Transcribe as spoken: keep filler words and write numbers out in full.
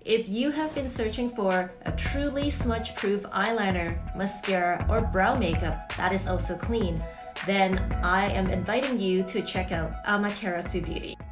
If you have been searching for a truly smudge-proof eyeliner, mascara, or brow makeup that is also clean, then I am inviting you to check out Amaterasu Beauty.